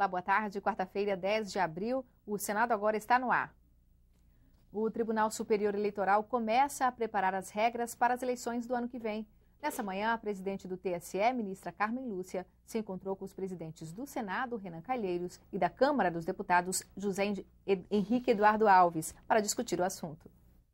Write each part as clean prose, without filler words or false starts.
Olá, boa tarde. Quarta-feira, 10 de abril, o Senado agora está no ar. O Tribunal Superior Eleitoral começa a preparar as regras para as eleições do ano que vem. Nessa manhã, a presidente do TSE, ministra Carmen Lúcia, se encontrou com os presidentes do Senado, Renan Calheiros, e da Câmara dos Deputados, José Henrique Eduardo Alves, para discutir o assunto.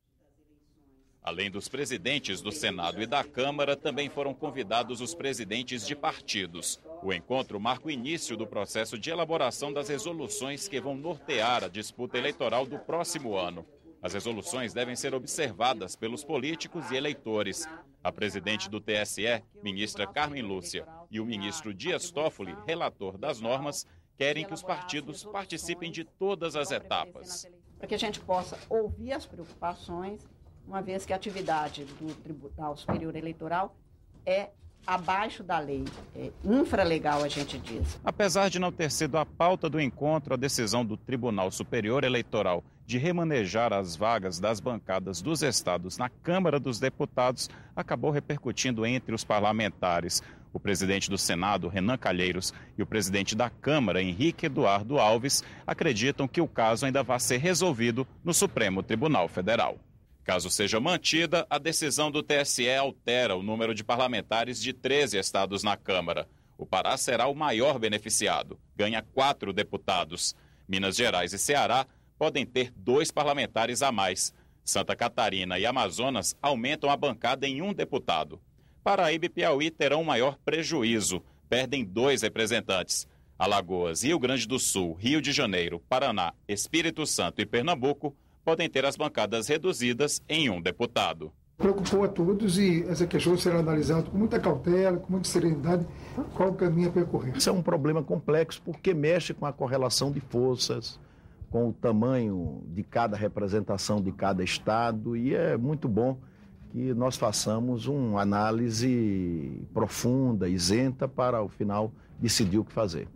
Além dos presidentes do Senado e da Câmara, também foram convidados os presidentes de partidos. O encontro marca o início do processo de elaboração das resoluções que vão nortear a disputa eleitoral do próximo ano. As resoluções devem ser observadas pelos políticos e eleitores. A presidente do TSE, ministra Carmen Lúcia, e o ministro Dias Toffoli, relator das normas, querem que os partidos participem de todas as etapas. Para que a gente possa ouvir as preocupações, uma vez que a atividade do Tribunal Superior Eleitoral é abaixo da lei, é infralegal, a gente diz. Apesar de não ter sido a pauta do encontro, a decisão do Tribunal Superior Eleitoral de remanejar as vagas das bancadas dos estados na Câmara dos Deputados acabou repercutindo entre os parlamentares. O presidente do Senado, Renan Calheiros, e o presidente da Câmara, Henrique Eduardo Alves, acreditam que o caso ainda vai ser resolvido no Supremo Tribunal Federal. Caso seja mantida, a decisão do TSE altera o número de parlamentares de 13 estados na Câmara. O Pará será o maior beneficiado, ganha 4 deputados. Minas Gerais e Ceará podem ter 2 parlamentares a mais. Santa Catarina e Amazonas aumentam a bancada em 1 deputado. Paraíba e Piauí terão maior prejuízo, perdem 2 representantes. Alagoas, Rio Grande do Sul, Rio de Janeiro, Paraná, Espírito Santo e Pernambuco podem ter as bancadas reduzidas em 1 deputado. Preocupou a todos e essa questão será analisada com muita cautela, com muita serenidade, qual o caminho a percorrer. Isso é um problema complexo porque mexe com a correlação de forças, com o tamanho de cada representação de cada estado, e é muito bom que nós façamos uma análise profunda, isenta, para ao final decidir o que fazer.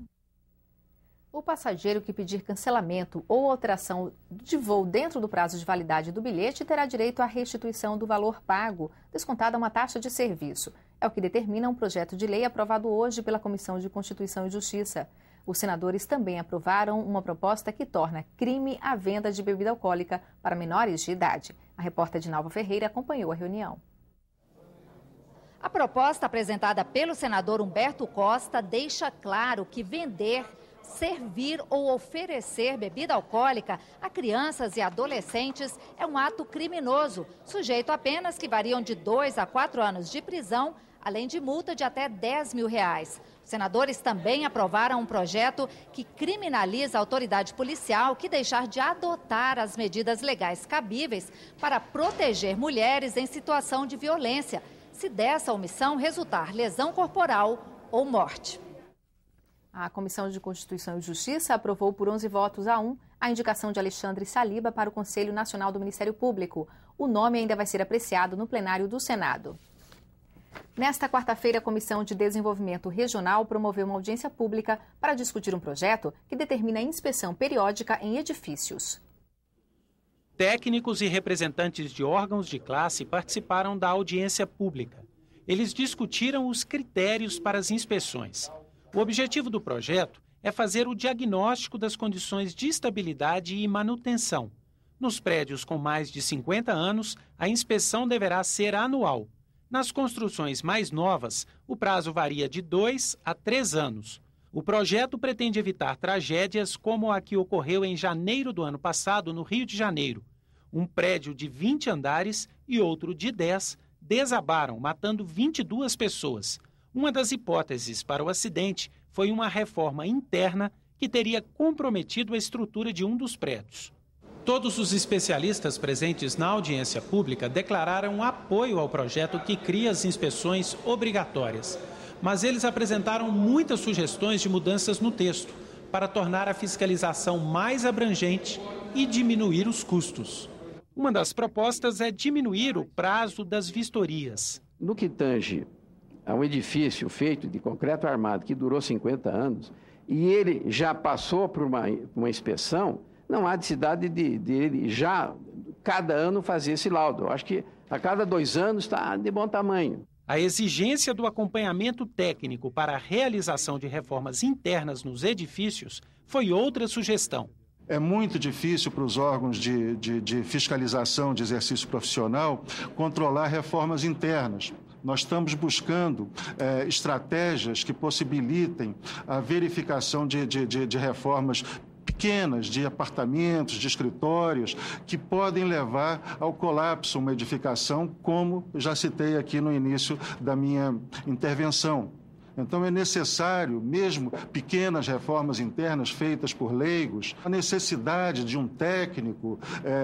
O passageiro que pedir cancelamento ou alteração de voo dentro do prazo de validade do bilhete terá direito à restituição do valor pago, descontada uma taxa de serviço. É o que determina um projeto de lei aprovado hoje pela Comissão de Constituição e Justiça. Os senadores também aprovaram uma proposta que torna crime a venda de bebida alcoólica para menores de idade. A repórter Dinalva Ferreira acompanhou a reunião. A proposta apresentada pelo senador Humberto Costa deixa claro que vender, servir ou oferecer bebida alcoólica a crianças e adolescentes é um ato criminoso, sujeito a penas que variam de 2 a 4 anos de prisão, além de multa de até R$10 mil. Os senadores também aprovaram um projeto que criminaliza a autoridade policial que deixar de adotar as medidas legais cabíveis para proteger mulheres em situação de violência, se dessa omissão resultar lesão corporal ou morte. A Comissão de Constituição e Justiça aprovou por 11 votos a 1 a indicação de Alexandre Saliba para o Conselho Nacional do Ministério Público. O nome ainda vai ser apreciado no plenário do Senado. Nesta quarta-feira, a Comissão de Desenvolvimento Regional promoveu uma audiência pública para discutir um projeto que determina a inspeção periódica em edifícios. Técnicos e representantes de órgãos de classe participaram da audiência pública. Eles discutiram os critérios para as inspeções. O objetivo do projeto é fazer o diagnóstico das condições de estabilidade e manutenção. Nos prédios com mais de 50 anos, a inspeção deverá ser anual. Nas construções mais novas, o prazo varia de 2 a 3 anos. O projeto pretende evitar tragédias como a que ocorreu em janeiro do ano passado no Rio de Janeiro. Um prédio de 20 andares e outro de 10 desabaram, matando 22 pessoas. Uma das hipóteses para o acidente foi uma reforma interna que teria comprometido a estrutura de um dos prédios. Todos os especialistas presentes na audiência pública declararam apoio ao projeto que cria as inspeções obrigatórias. Mas eles apresentaram muitas sugestões de mudanças no texto para tornar a fiscalização mais abrangente e diminuir os custos. Uma das propostas é diminuir o prazo das vistorias. No que tange a um edifício feito de concreto armado que durou 50 anos e ele já passou por uma inspeção, não há necessidade de ele já, cada ano, fazer esse laudo. Eu acho que a cada 2 anos está de bom tamanho. A exigência do acompanhamento técnico para a realização de reformas internas nos edifícios foi outra sugestão. É muito difícil para os órgãos de fiscalização de exercício profissional controlar reformas internas. Nós estamos buscando estratégias que possibilitem a verificação de reformas pequenas, de apartamentos, de escritórios, que podem levar ao colapso uma edificação, como já citei aqui no início da minha intervenção. Então é necessário, mesmo pequenas reformas internas feitas por leigos, a necessidade de um técnico,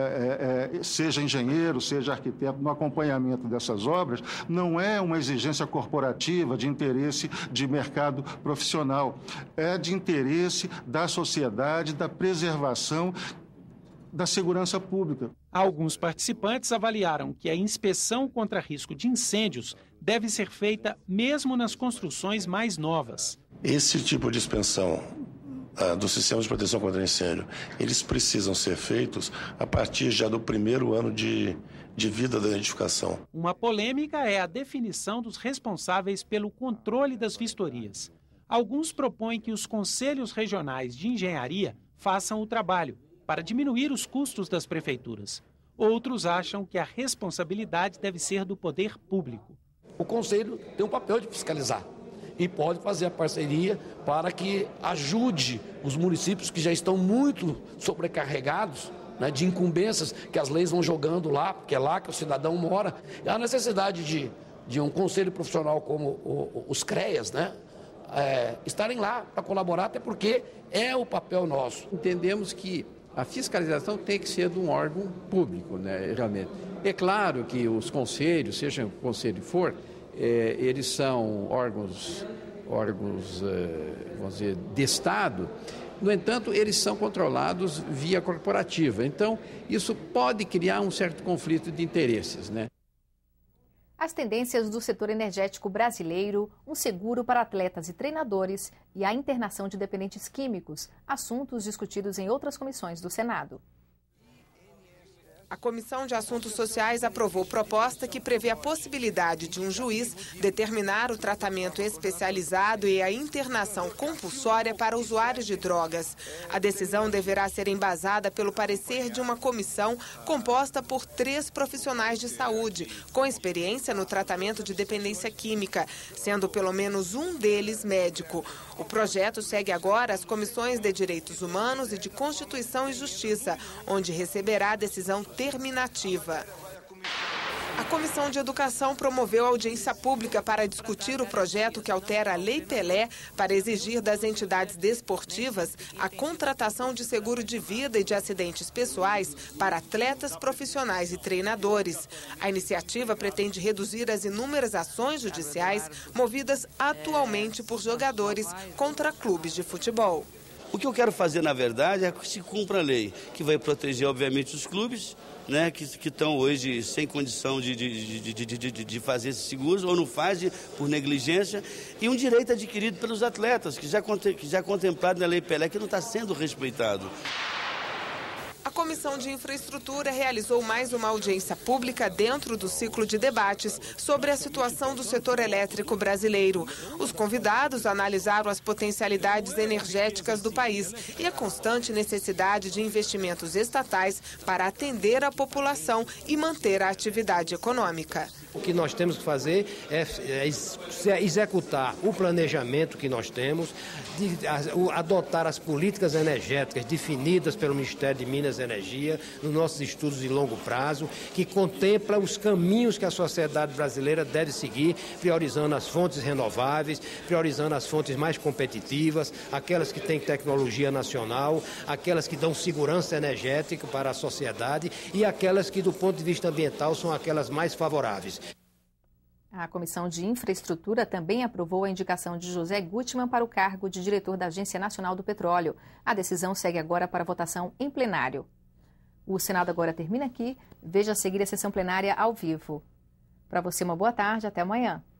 seja engenheiro, seja arquiteto, no acompanhamento dessas obras, não é uma exigência corporativa de interesse de mercado profissional, é de interesse da sociedade, da preservação da segurança pública. Alguns participantes avaliaram que a inspeção contra risco de incêndios deve ser feita mesmo nas construções mais novas. Esse tipo de inspeção do sistema de proteção contra incêndio, eles precisam ser feitos a partir já do primeiro ano de vida da edificação. Uma polêmica é a definição dos responsáveis pelo controle das vistorias. Alguns propõem que os conselhos regionais de engenharia façam o trabalho, para diminuir os custos das prefeituras. Outros acham que a responsabilidade deve ser do poder público. O Conselho tem um papel de fiscalizar e pode fazer a parceria para que ajude os municípios que já estão muito sobrecarregados, né, de incumbências que as leis vão jogando lá, porque é lá que o cidadão mora. E a necessidade de um conselho profissional como os CREAS, né, estarem lá para colaborar, até porque é o papel nosso. Entendemos que a fiscalização tem que ser de um órgão público, né, realmente. É claro que os conselhos, seja o conselho que for, eles são órgãos, vamos dizer, de Estado. No entanto, eles são controlados via corporativa. Então, isso pode criar um certo conflito de interesses, né? As tendências do setor energético brasileiro, um seguro para atletas e treinadores e a internação de dependentes químicos, assuntos discutidos em outras comissões do Senado. A Comissão de Assuntos Sociais aprovou proposta que prevê a possibilidade de um juiz determinar o tratamento especializado e a internação compulsória para usuários de drogas. A decisão deverá ser embasada pelo parecer de uma comissão composta por 3 profissionais de saúde, com experiência no tratamento de dependência química, sendo pelo menos um deles médico. O projeto segue agora as comissões de Direitos Humanos e de Constituição e Justiça, onde receberá a decisão terminativa. A Comissão de Educação promoveu audiência pública para discutir o projeto que altera a Lei Pelé para exigir das entidades desportivas a contratação de seguro de vida e de acidentes pessoais para atletas profissionais e treinadores. A iniciativa pretende reduzir as inúmeras ações judiciais movidas atualmente por jogadores contra clubes de futebol. O que eu quero fazer, na verdade, é que se cumpra a lei, que vai proteger, obviamente, os clubes, né, que estão hoje sem condição de fazer esses seguros, ou não fazem por negligência, e um direito adquirido pelos atletas, que já é contemplado na Lei Pelé, que não está sendo respeitado. A Comissão de Infraestrutura realizou mais uma audiência pública dentro do ciclo de debates sobre a situação do setor elétrico brasileiro. Os convidados analisaram as potencialidades energéticas do país e a constante necessidade de investimentos estatais para atender a população e manter a atividade econômica. O que nós temos que fazer é executar o planejamento que nós temos, adotar as políticas energéticas definidas pelo Ministério de Minas e Energia, nos nossos estudos de longo prazo, que contempla os caminhos que a sociedade brasileira deve seguir, priorizando as fontes renováveis, priorizando as fontes mais competitivas, aquelas que têm tecnologia nacional, aquelas que dão segurança energética para a sociedade e aquelas que, do ponto de vista ambiental, são aquelas mais favoráveis. A Comissão de Infraestrutura também aprovou a indicação de José Gutmann para o cargo de diretor da Agência Nacional do Petróleo. A decisão segue agora para votação em plenário. O Senado agora termina aqui. Veja a seguir a sessão plenária ao vivo. Para você, uma boa tarde. Até amanhã.